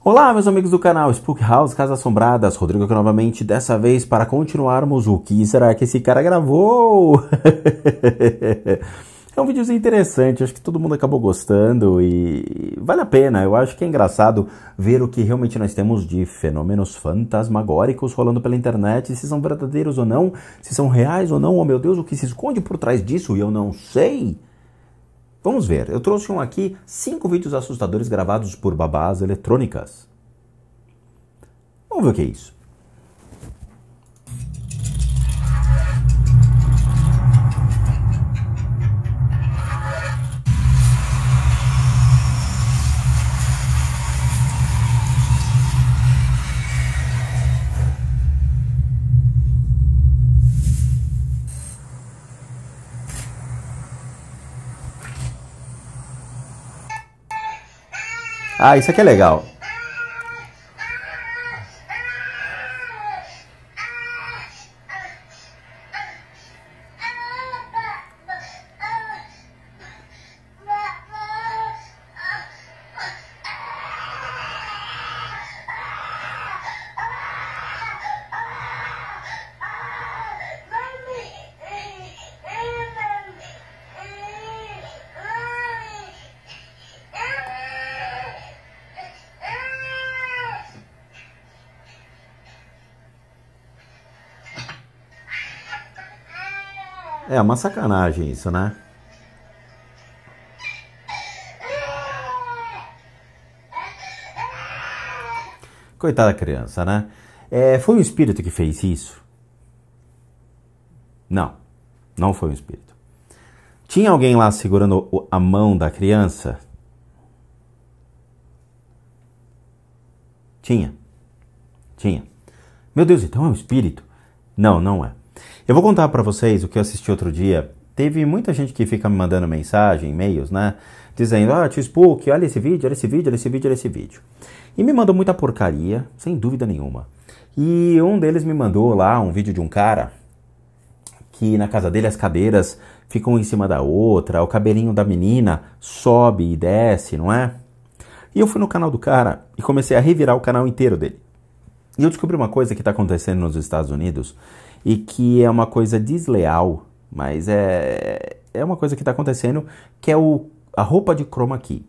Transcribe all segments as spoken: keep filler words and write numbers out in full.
Olá, meus amigos do canal Spook House Casas Assombradas, Rodrigo aqui novamente, dessa vez para continuarmos o que será que esse cara gravou? É um videozinho interessante, acho que todo mundo acabou gostando e vale a pena. Eu acho que é engraçado ver o que realmente nós temos de fenômenos fantasmagóricos rolando pela internet, se são verdadeiros ou não, se são reais ou não, oh meu Deus, o que se esconde por trás disso e eu não sei. Vamos ver, eu trouxe um aqui, cinco vídeos assustadores gravados por babás eletrônicas. Vamos ver o que é isso. Ah, isso aqui é legal. É uma sacanagem isso, né? Coitada da criança, né? É, foi um espírito que fez isso? Não, não foi um espírito. Tinha alguém lá segurando a mão da criança? Tinha. Tinha. Meu Deus, então é um espírito? Não, não é. Eu vou contar pra vocês o que eu assisti outro dia. Teve muita gente que fica me mandando mensagem, e-mails, né? Dizendo, ah, tio Spook, olha esse vídeo, olha esse vídeo, olha esse vídeo, olha esse vídeo. E me mandou muita porcaria, sem dúvida nenhuma. E um deles me mandou lá um vídeo de um cara que na casa dele as cadeiras ficam em cima da outra, o cabelinho da menina sobe e desce, não é? E eu fui no canal do cara e comecei a revirar o canal inteiro dele. E eu descobri uma coisa que está acontecendo nos Estados Unidos e que é uma coisa desleal, mas é, é uma coisa que está acontecendo, que é o, a roupa de chroma key.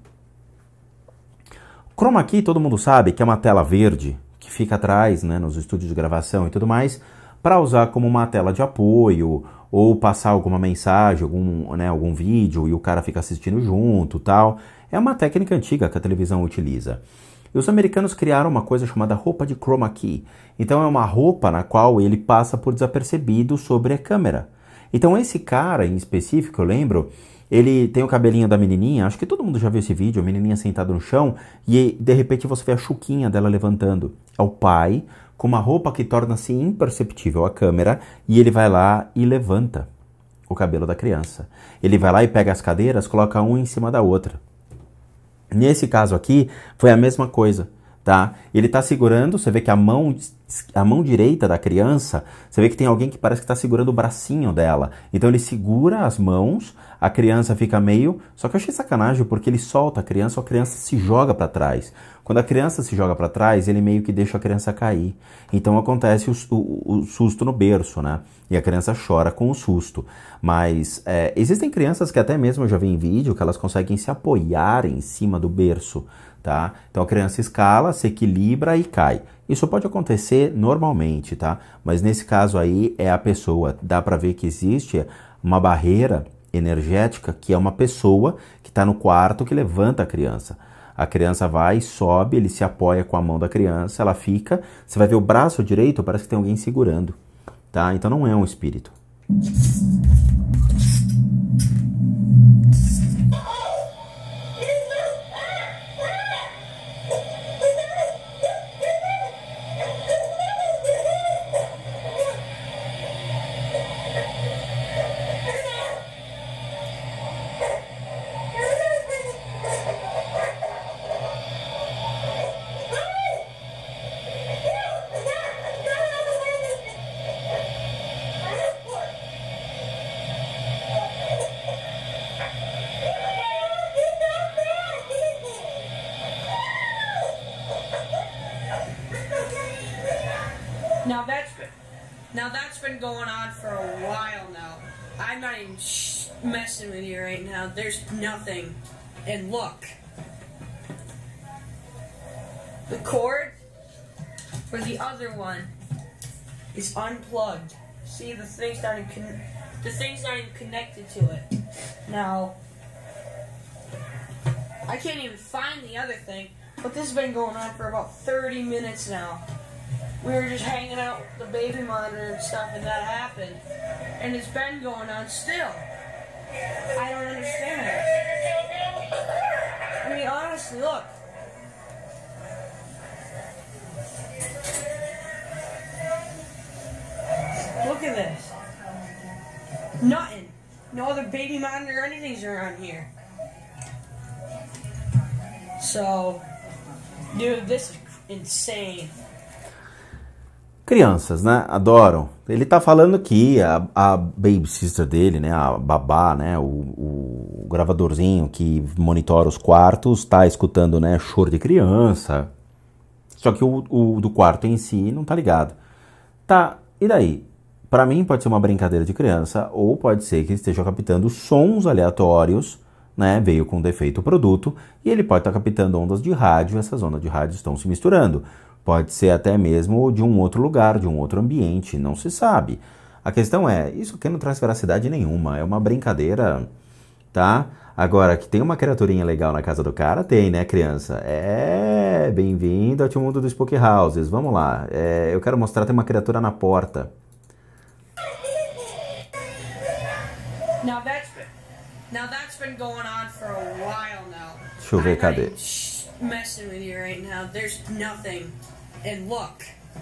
Chroma key, todo mundo sabe que é uma tela verde que fica atrás, né, nos estúdios de gravação e tudo mais, para usar como uma tela de apoio ou passar alguma mensagem, algum, né, algum vídeo e o cara fica assistindo junto, tal. É uma técnica antiga que a televisão utiliza. E os americanos criaram uma coisa chamada roupa de chroma key. Então é uma roupa na qual ele passa por desapercebido sobre a câmera. Então esse cara em específico, eu lembro, ele tem o cabelinho da menininha, acho que todo mundo já viu esse vídeo, a menininha sentada no chão, e de repente você vê a chuquinha dela levantando. É o pai com uma roupa que torna-se imperceptível à câmera, e ele vai lá e levanta o cabelo da criança. Ele vai lá e pega as cadeiras, coloca uma em cima da outra. Nesse caso aqui, foi a mesma coisa, tá? Ele tá segurando, você vê que a mão, a mão direita da criança, você vê que tem alguém que parece que tá segurando o bracinho dela. Então ele segura as mãos, a criança fica meio... Só que eu achei sacanagem, porque ele solta a criança, a criança se joga para trás. Quando a criança se joga para trás, ele meio que deixa a criança cair. Então acontece o, o, o susto no berço, né? E a criança chora com o susto. Mas é, existem crianças que até mesmo eu já vi em vídeo que elas conseguem se apoiar em cima do berço, tá? Então a criança escala, se equilibra e cai. Isso pode acontecer normalmente, tá? Mas nesse caso aí é a pessoa. Dá para ver que existe uma barreira energética que é uma pessoa que está no quarto que levanta a criança. A criança vai, sobe, ele se apoia com a mão da criança, ela fica, você vai ver o braço direito, parece que tem alguém segurando, tá? Então não é um espírito. Now that's been, now that's been going on for a while now. I'm not even sh messing with you right now. There's nothing. And look. The cord for the other one is unplugged. See, the thing's not even con the thing's not even connected to it. Now, I can't even find the other thing, but this has been going on for about thirty minutes now. We were just hanging out with the baby monitor and stuff, and that happened. And it's been going on still. I don't understand it. I mean, honestly, look. Look at this. Nothing. No other baby monitor or anything's around here. So, dude, this is insane. Crianças, né? Adoram. Ele tá falando que a, a baby sister dele, né? A babá, né? O, o gravadorzinho que monitora os quartos, tá escutando, né? Choro de criança. Só que o, o do quarto em si não tá ligado. Tá, e daí? Pra mim pode ser uma brincadeira de criança, ou pode ser que ele esteja captando sons aleatórios, né? Veio com defeito o produto, e ele pode estar captando ondas de rádio, e essas ondas de rádio estão se misturando. Pode ser até mesmo de um outro lugar, de um outro ambiente, não se sabe. A questão é, isso aqui não traz veracidade nenhuma, é uma brincadeira, tá? Agora, que tem uma criaturinha legal na casa do cara, tem, né, criança? É, bem-vindo ao mundo do Spooky Houses, vamos lá. É, eu quero mostrar, tem uma criatura na porta. Now that's been, now that's been going on for a while now. Deixa eu ver, cadê? Messing with you right now. There's nothing. And look.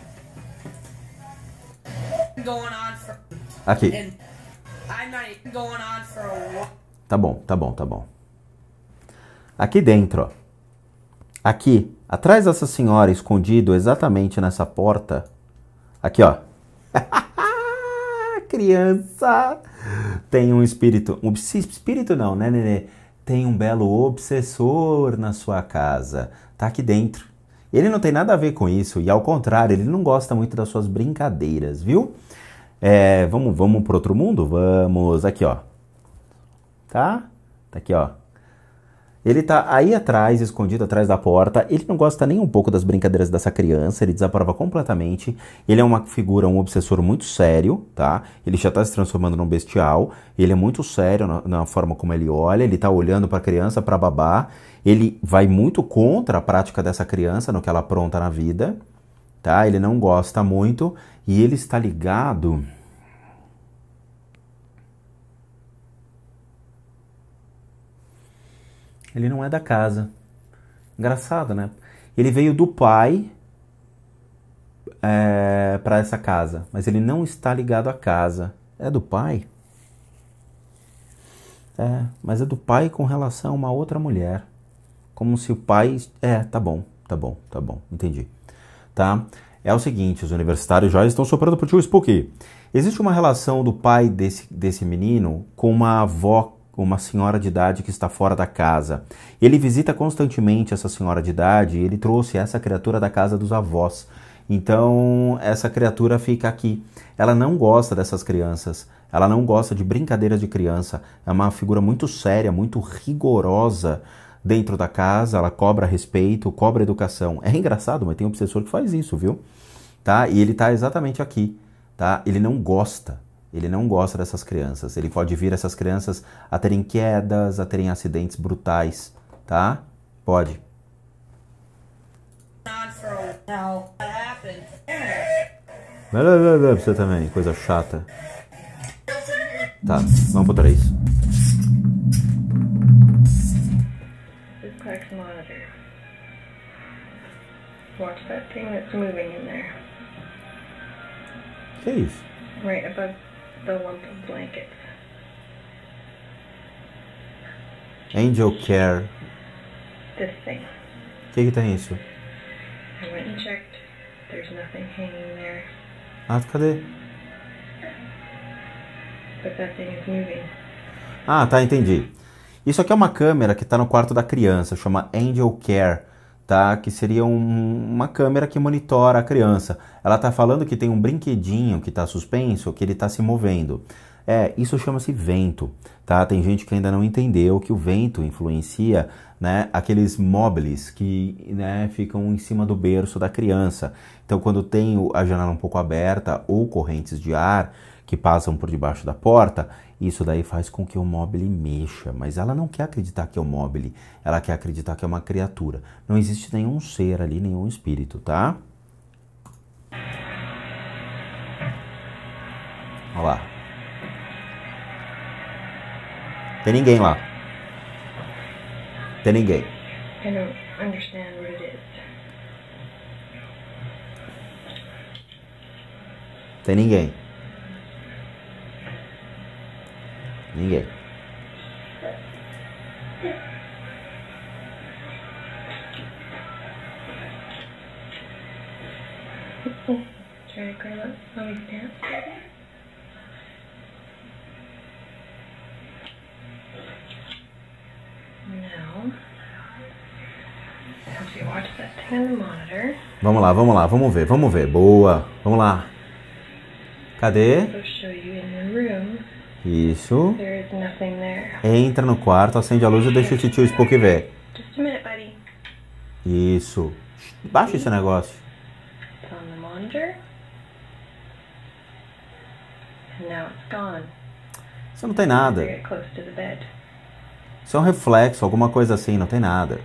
Going on for Aqui. And I'm not even going on for a while. Tá bom, tá bom, tá bom. Aqui dentro, ó. Aqui, atrás dessa senhora, escondido exatamente nessa porta. Aqui, ó. Criança. Tem um espírito. Um espírito não, né, nenê? Tem um belo obsessor na sua casa. Tá aqui dentro. Ele não tem nada a ver com isso. E ao contrário, ele não gosta muito das suas brincadeiras, viu? É, vamos, vamos pro outro mundo? Vamos. Aqui, ó. Tá? Tá aqui, ó. Ele tá aí atrás, escondido atrás da porta. Ele não gosta nem um pouco das brincadeiras dessa criança. Ele desaprova completamente. Ele é uma figura, um obsessor muito sério, tá? Ele já tá se transformando num bestial. Ele é muito sério na, na forma como ele olha. Ele tá olhando pra criança, pra babá. Ele vai muito contra a prática dessa criança, no que ela apronta na vida, tá? Ele não gosta muito. E ele está ligado... Ele não é da casa. Engraçado, né? Ele veio do pai é, para essa casa, mas ele não está ligado à casa. É do pai? É, mas é do pai com relação a uma outra mulher. Como se o pai... É, tá bom, tá bom, tá bom, entendi. Tá? É o seguinte, os universitários já estão soprando pro tio Spooky. Existe uma relação do pai desse, desse menino com uma avó, uma senhora de idade que está fora da casa. Ele visita constantemente essa senhora de idade e ele trouxe essa criatura da casa dos avós. Então, essa criatura fica aqui. Ela não gosta dessas crianças. Ela não gosta de brincadeiras de criança. É uma figura muito séria, muito rigorosa dentro da casa. Ela cobra respeito, cobra educação. É engraçado, mas tem um obsessor que faz isso, viu? Tá? E ele está exatamente aqui. Tá? Ele não gosta. Ele não gosta dessas crianças. Ele pode vir essas crianças a terem quedas, a terem acidentes brutais, tá? Pode. Blá, blá, blá, blá, você também, coisa chata. Tá, vamos pro três. Watch that thing that's moving in there. Que é isso? Right above the lump of blankets. Angel Care. This thing. O que que tem isso? I went and checked. There's nothing hanging there. Ah, cadê? But that thing is moving. Ah, tá, entendi. Isso aqui é uma câmera que está no quarto da criança, chama Angel Care. tá? Que seria um, uma câmera que monitora a criança. Ela está falando que tem um brinquedinho que está suspenso, que ele está se movendo. É, isso chama-se vento, tá? Tem gente que ainda não entendeu que o vento influencia, né, aqueles móveis que, né, ficam em cima do berço da criança. Então, quando tem a janela um pouco aberta ou correntes de ar que passam por debaixo da porta, isso daí faz com que o mobile mexa, mas ela não quer acreditar que é o mobile, ela quer acreditar que é uma criatura. Não existe nenhum ser ali, nenhum espírito, tá? Olha lá. Tem ninguém lá. Tem ninguém. I don't understand what it is. Tem ninguém. Ninguém. Try to grab up mommy's pants. Now, help you watch that thing on the monitor. Vamos lá, vamos lá, vamos ver, vamos ver. Boa. Vamos lá. Cadê? It'll show you in your room. Isso. There is nothing there. Entra no quarto, acende a luz e deixa o titio Spook ver. Just a minute, buddy. Isso. Baixa esse negócio. It's on the monitor. And now it's gone. Isso não tem nada. Bring it close to the bed. Isso é um reflexo, alguma coisa assim, não tem nada.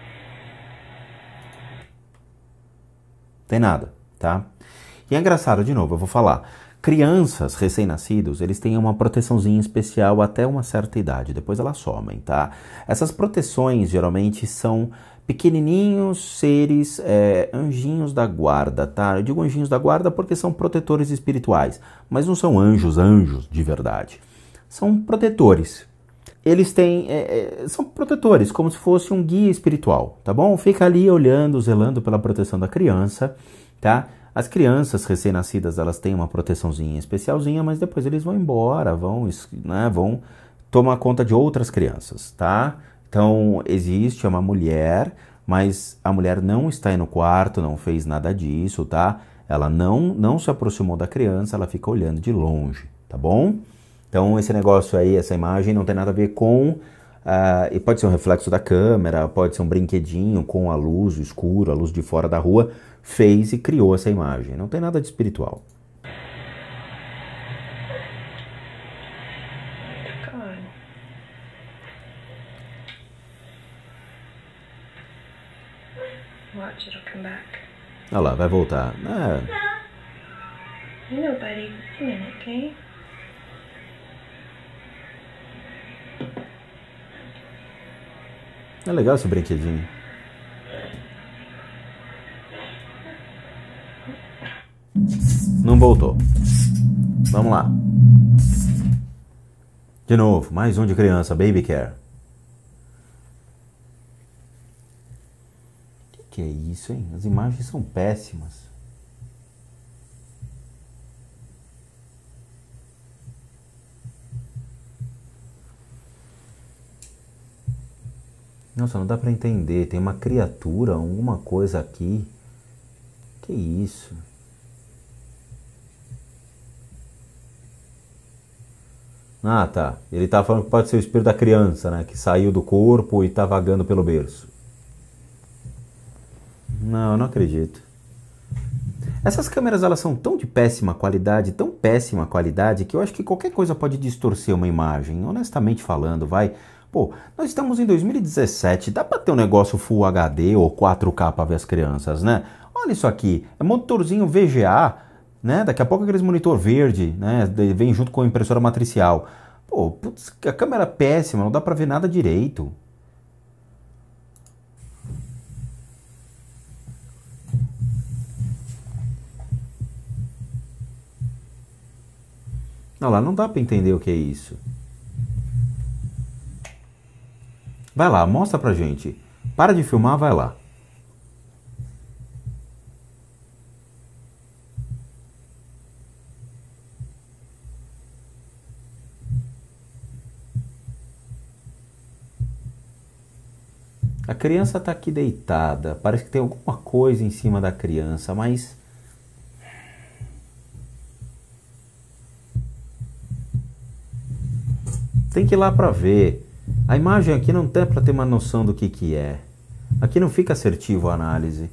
Tem nada, tá? E é engraçado, de novo, eu vou falar. Crianças recém-nascidos, eles têm uma proteçãozinha especial até uma certa idade, depois elas somem, tá? Essas proteções geralmente são pequenininhos seres, é, anjinhos da guarda, tá? Eu digo anjinhos da guarda porque são protetores espirituais, mas não são anjos, anjos de verdade. São protetores. Eles têm, é, é, são protetores, como se fosse um guia espiritual, tá bom? Fica ali olhando, zelando pela proteção da criança, tá? As crianças recém-nascidas, elas têm uma proteçãozinha especialzinha, mas depois eles vão embora, vão, né, vão tomar conta de outras crianças, tá? Então, existe uma mulher, mas a mulher não está aí no quarto, não fez nada disso, tá? Ela não, não se aproximou da criança, ela fica olhando de longe, tá bom? Então, esse negócio aí, essa imagem não tem nada a ver com... Uh, e pode ser um reflexo da câmera, pode ser um brinquedinho com a luz, o escuro, a luz de fora da rua, fez e criou essa imagem. Não tem nada de espiritual. God. Watch, it'll come back. Olha lá, vai voltar. É, I know, buddy. Just a minute, okay? é legal esse brinquedinho. Não voltou. Vamos lá. De novo, mais um de criança, Baby Care. O que, que é isso, hein? As imagens são péssimas. Nossa, não dá pra entender. Tem uma criatura, alguma coisa aqui. Que isso? Ah, tá. Ele tá falando que pode ser o espírito da criança, né? Que saiu do corpo e tá vagando pelo berço. Não, eu não acredito. Essas câmeras, elas são tão de péssima qualidade, tão péssima qualidade, que eu acho que qualquer coisa pode distorcer uma imagem. Honestamente falando, vai... Pô, nós estamos em dois mil e dezessete, dá pra ter um negócio Full H D ou quatro K pra ver as crianças, né? Olha isso aqui, é motorzinho V G A, né? Daqui a pouco aqueles monitor verde, né? Vem junto com a impressora matricial. Pô, putz, a câmera é péssima, não dá pra ver nada direito. Olha lá, não dá pra entender o que é isso. Vai lá, mostra pra gente. Para de filmar, vai lá. A criança tá aqui deitada. Parece que tem alguma coisa em cima da criança, mas... tem que ir lá pra ver. A imagem aqui não tem pra ter uma noção do que que é. Aqui não fica assertivo a análise.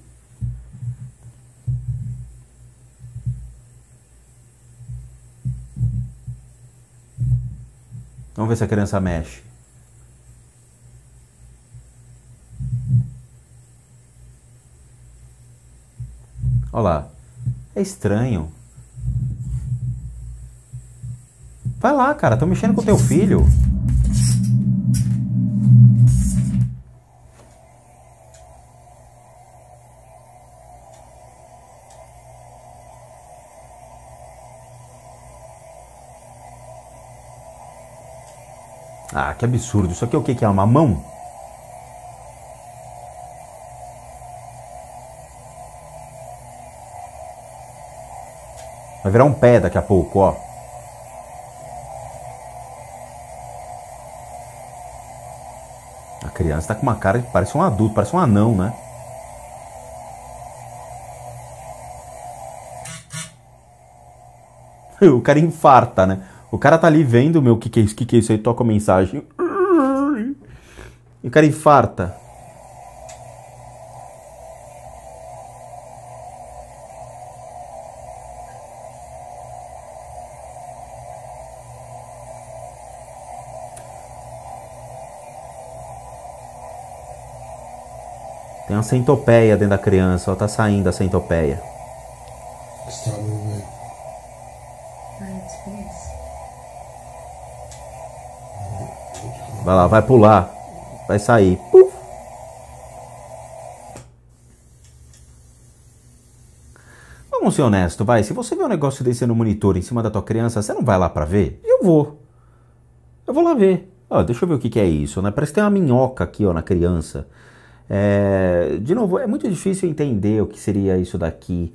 Vamos ver se a criança mexe. Olha lá. É estranho. Vai lá, cara. Estão mexendo com o teu filho. Ah, que absurdo. Isso aqui é o que que é? Uma mão? Vai virar um pé daqui a pouco, ó. A criança tá com uma cara que parece um adulto, parece um anão, né? O cara infarta, né? O cara tá ali vendo, meu, o que que é isso? O que que é isso? Aí toca a mensagem. E o cara infarta. Tem uma centopeia dentro da criança, ó, tá saindo a centopeia. Stop moving. Vai lá, vai pular. Vai sair. Puf. Vamos ser honesto, vai. Se você vê um negócio desse no monitor em cima da tua criança, você não vai lá pra ver? Eu vou. Eu vou lá ver. Ó, deixa eu ver o que que é isso, né? Parece que tem uma minhoca aqui, ó, na criança. É... De novo, é muito difícil entender o que seria isso daqui.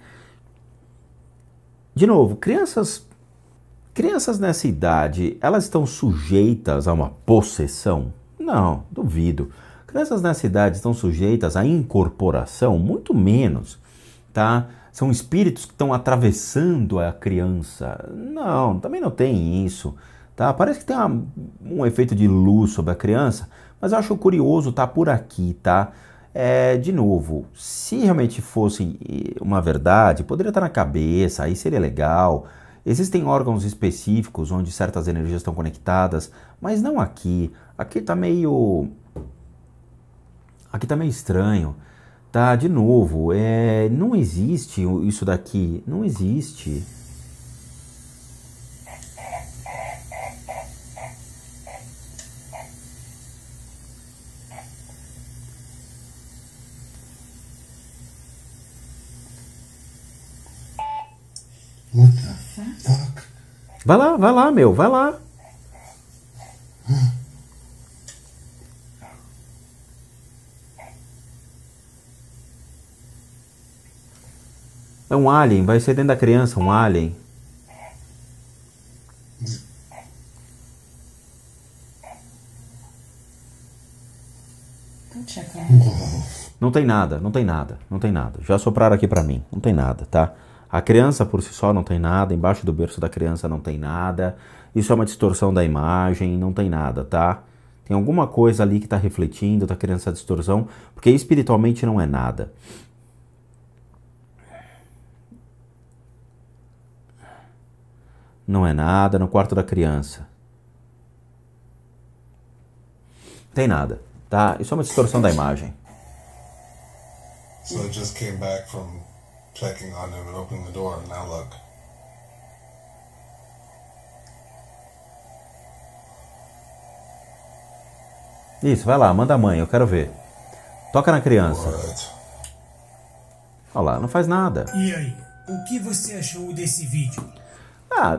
De novo, crianças... Crianças nessa idade, elas estão sujeitas a uma possessão? Não, duvido. Crianças nessa idade estão sujeitas à incorporação? Muito menos, tá? São espíritos que estão atravessando a criança? Não, também não tem isso, tá? Parece que tem uma, um efeito de luz sobre a criança, mas eu acho curioso tá por aqui, tá? É, de novo, se realmente fosse uma verdade, poderia estar na cabeça, aí seria legal. Existem órgãos específicos onde certas energias estão conectadas, mas não aqui. Aqui tá meio... Aqui tá meio estranho. Tá, de novo, é... não existe isso daqui. Não existe. What the fuck? Vai lá, vai lá, meu, vai lá. É um alien, vai ser dentro da criança, um alien. Não tem nada, não tem nada, não tem nada. Já sopraram aqui pra mim, não tem nada, tá? A criança por si só não tem nada, embaixo do berço da criança não tem nada. Isso é uma distorção da imagem, não tem nada, tá? Tem alguma coisa ali que tá refletindo, tá criando essa distorção, porque espiritualmente não é nada. Não é nada no quarto da criança. Tem nada, tá? Isso é uma distorção da imagem. So it just came back from checking on him and opening the door, and now look. Isso, vai lá, manda a mãe, eu quero ver. Toca na criança. Alright. Olha lá, não faz nada. E aí, o que você achou desse vídeo? Ah.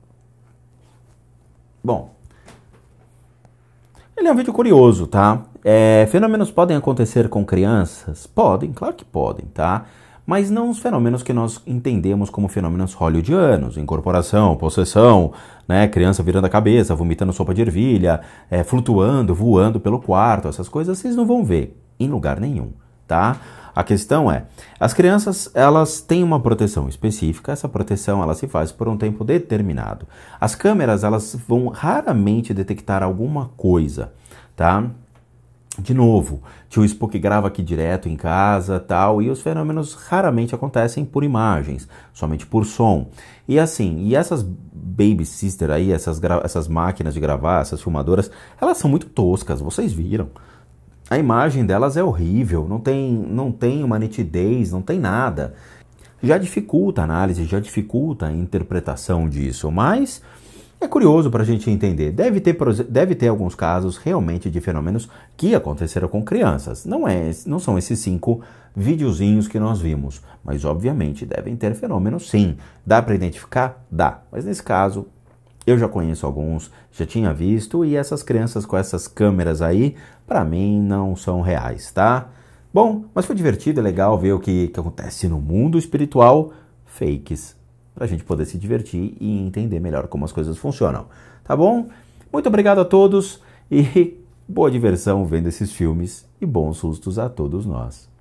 Bom. Ele é um vídeo curioso, tá? É, fenômenos podem acontecer com crianças? Podem, claro que podem, tá? Mas não os fenômenos que nós entendemos como fenômenos hollywoodianos, incorporação, possessão, né? Criança virando a cabeça, vomitando sopa de ervilha, é, flutuando, voando pelo quarto, essas coisas vocês não vão ver, em lugar nenhum, tá? A questão é, as crianças, elas têm uma proteção específica, essa proteção ela se faz por um tempo determinado. As câmeras, elas vão raramente detectar alguma coisa, tá? De novo, tio Spook grava aqui direto em casa, tal, e os fenômenos raramente acontecem por imagens, somente por som. E assim, e essas baby sister aí, essas, essas máquinas de gravar, essas filmadoras, elas são muito toscas, vocês viram. A imagem delas é horrível, não tem, não tem uma nitidez, não tem nada. Já dificulta a análise, já dificulta a interpretação disso, mas é curioso para a gente entender. Deve ter, deve ter alguns casos realmente de fenômenos que aconteceram com crianças. Não, é, não são esses cinco videozinhos que nós vimos, mas obviamente devem ter fenômenos sim. Dá para identificar? Dá, mas nesse caso eu já conheço alguns, já tinha visto, e essas crianças com essas câmeras aí, para mim, não são reais, tá? Bom, mas foi divertido, é legal ver o que, que acontece no mundo espiritual, fakes, pra gente poder se divertir e entender melhor como as coisas funcionam, tá bom? Muito obrigado a todos e boa diversão vendo esses filmes e bons sustos a todos nós.